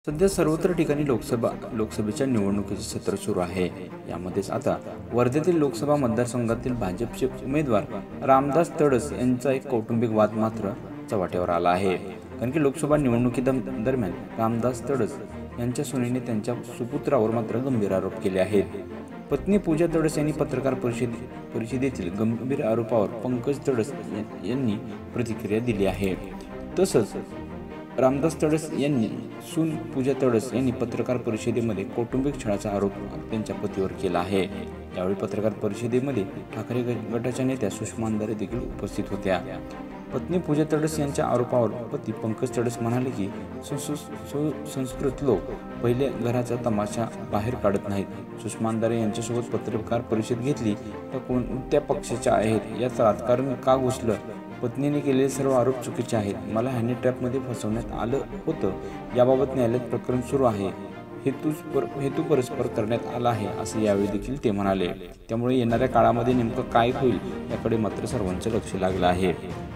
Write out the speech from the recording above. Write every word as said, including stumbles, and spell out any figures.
सध्या सर्वत्र ठिकाणी लोकसभा लोकसभेच्या निवडणुकीचे सत्र सुरू आहे। यामध्येच आता वर्धेतील लोकसभा मतदारसंघातील भाजपचे उमेदवार रामदास तडस यांचा एक कौटुंबिक वाद मात्र चव्हाट्यावर आला आहे। कारण की लोकसभा निवडणुकीदरम्यान रामदास तडस यांच्या सुनेने त्यांच्या सुपुत्रावर मात्र गंभीर आरोप केले आहेत। पत्नी पूजा तडस यांनी पत्रकार परिषद परिषदेतील गंभीर आरोपावर पंकज तडस यांनी प्रतिक्रिया दिली आहे। तसंच रामदास तडस यांनी सून पूजा तडस यांनी पत्रकार परिषदेमध्ये कौटुंबिक छळाचा आरोप त्यांच्या पतीवर केला आहे। यावेळी पत्रकार परिषदेमध्ये ठाकरे गटाच्या नेत्या सुषमा अंधारे देखील उपस्थित होत्या। पत्नी पूजा तडस यांच्या आरोपावर पती पंकज तडस म्हणाले की सुसंस्कृत लोक पहिले घराचा तमाशा बाहेर काढत नाहीत। सुषमा अंधारे यांच्यासोबत पत्रकार परिषद घेतली तर कोणत्या पक्षाच्या आहेत, यात राजकारण का घुसलं? पत्नीने केलेले सर्व आरोप चुकीचे आहेत। मला हॅनी ट्रॅपमध्ये फसवण्यात आलं होतं, याबाबत न्यायालयात प्रकरण सुरू आहे। हेतू हेतू परस्पर करण्यात आला आहे, असे यावेळी देखील ते म्हणाले। त्यामुळे येणाऱ्या काळामध्ये नेमकं काय होईल याकडे मात्र सर्वांचं लक्ष लागलं आहे।